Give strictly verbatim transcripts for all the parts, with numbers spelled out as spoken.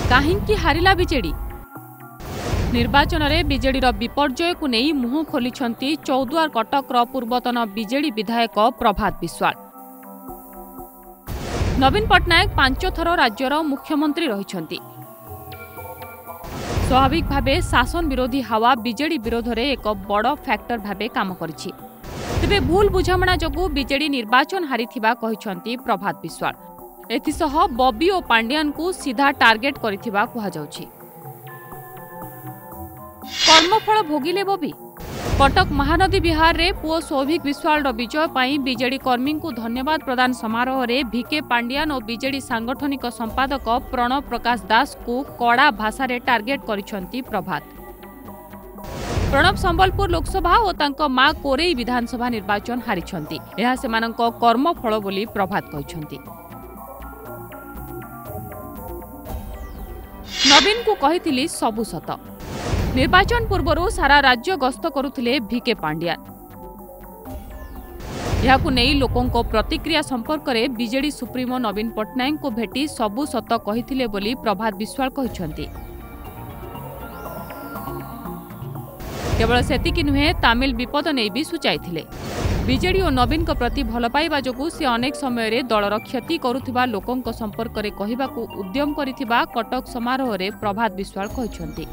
काहिंकी हारिला BJD निर्वाचन में BJD विपर्यय को नहीं मुह खोली चौद्वार कटक पूर्वतन बीजेडी विधायक प्रभात विश्वाल। नवीन पट्टनायक पांच थर राज्यर मुख्यमंत्री रही स्वाभाविक भावे शासन विरोधी हावा बीजेडी विरोध में एक बड़ फैक्टर भावे काम करिछि। तेबे भूल बुझामणा जोगु बीजेडी निर्वाचन हारिथिबा कहिसंती प्रभात विश्वाल। एथिसह बॉबी और पांड्यान को सीधा टार्गेट करिथिबा कुहा जाउछि। कर्मफल भोगिले बॉबी कटक महानदी विहार रे पुओ सौभिक विश्वाल विजय पाई बीजेडी कर्मी को धन्यवाद प्रदान समारोह रे भिके पांड्यान और बीजेडी सांगठनिक संपादक प्रणव प्रकाश दास को कड़ा भाषा रे टार्गेट करिसंती प्रभात। प्रणव संबलपुर लोकसभा और तांको मां कोरेई विधानसभा निर्वाचन हारिछंती। यह सेमानंको कर्मफल बोली प्रभात कहिसंती। नवीन को कहिथिली सबु सत। निर्वाचन पूर्व सारा राज्य गस्त करुथिले भिके पांड्यान। यहाकु नेई लोकों प्रतिक्रिया संपर्क में बीजेडी सुप्रीमो नवीन पट्टनायक को भेटी सबु सत कहिथिले बोली प्रभात विश्वाल कहिसंती। केवल सेतिकी नुहे तामिल विपद नहीं भी सूचाइथिले। बीजेडी और नवीन को प्रति भल पाइबा जोगु से अनेक समय रे दलर क्षति करुथिबा लोकों संपर्क में कहिबाकू उद्यम करिथिबा कटक समारोह रे प्रभात विश्वाल कहिसंती।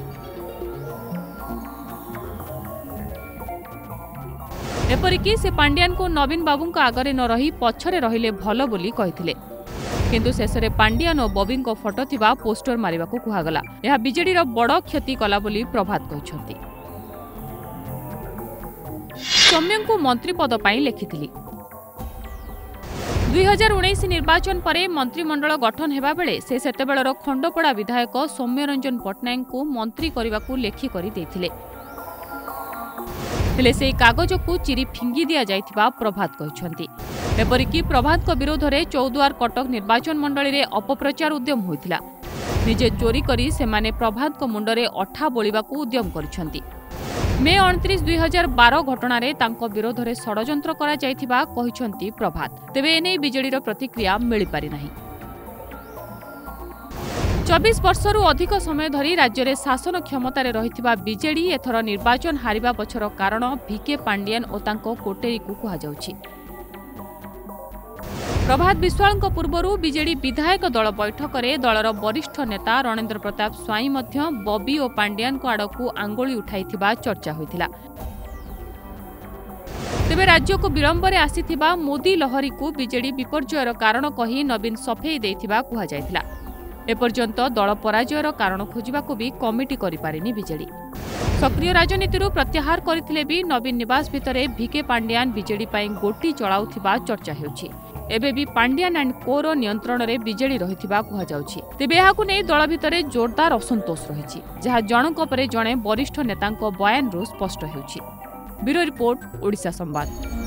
एपरिकी से पांड्यान को नवीन बाबू आगरे न रही पछरे रहिले भल बोली कहिथिले। किंतु शेषरे पांड्यान और बॉबी को फोटो थिबा पोस्टर मारिबाकू कुहागला। यह बीजेडी रो बड़ क्षति कला बोली प्रभात कहिसंती। सौम्य को मंत्री पद पाई लेखिथिली। दुई हजार उन्नीस निर्वाचन पर मंत्रिमंडल गठन हेबा बेले से सेतेबेलर खंडपड़ा विधायक सौम्य रंजन पट्टनायक को मंत्री करने लेखि करि देथिले। हेले से कागज को चिरी फिंगी दिया जाइथिबा प्रभात कहिसंती। एपरिकी प्रभात को विरोध में चौद्वार कटक निर्वाचन मंडली रे अपप्रचार उद्यम होइथिला। निजे चोरी करी सेमाने प्रभात को मुंडरे अठा बोलिबाकू उद्यम करिसंती। मे उनतीस दुई हजार बारह घटना तांको विरोध में षड्यंत्र करा जाइथिबा कहिसंती प्रभात। तेबे एने बीजेडी प्रतिक्रिया मिली पारि नाही। चौबीस वर्षरु अधिक समय धरी राज्य में शासन क्षमतार रहिथिबा बीजेडी एथर निर्वाचन हारिबा पछर कारण भिके पांड्यान और तांको कोटेरी को कुहा जाउछि। प्रभात विश्वाल पूर्व बीजेडी विधायक दल बैठक में दलर वरिष्ठ नेता रणेन्द्र प्रताप स्वाई मध्य बॉबी और पांड्यान को आड़कू आंगुली उठाइथिबा चर्चा होइथिला। तेबे राज्य को विलंब रे आसीथिबा मोदी लहरी को बीजेडी विपर्ययर कारण कही नवीन सफेई देइथिबा कुहा जाइथिला। एपर्यंत दल पराजयर कारण खोजिबाकू भी कमिटी करि पारिनी बीजेडी। सक्रिय राजनीति प्रत्याहार करथिले भी नवीन निवास भितरे भिके पांड्यान बीजेडी पाई गोटी चलाउथिबा चर्चा हेउछि। एबे भी पांड्यान एंड कोर नियंत्रण रे बीजेडी रहिथिबा कुहा जाउछि। तेबे एहाकू नै दल भितरे जोरदार असंतोष रहिछि, जहा जनक परे जणे वरिष्ठ नेतांको बयान रु स्पष्ट हेउछि। ब्यूरो रिपोर्ट, ओडिशा संवाद।